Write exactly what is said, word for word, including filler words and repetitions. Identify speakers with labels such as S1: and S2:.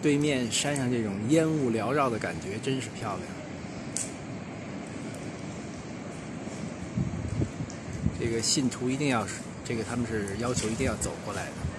S1: 对面山上这种烟雾缭绕的感觉真是漂亮。这个信徒一定要，这个他们是要求一定要走过来的。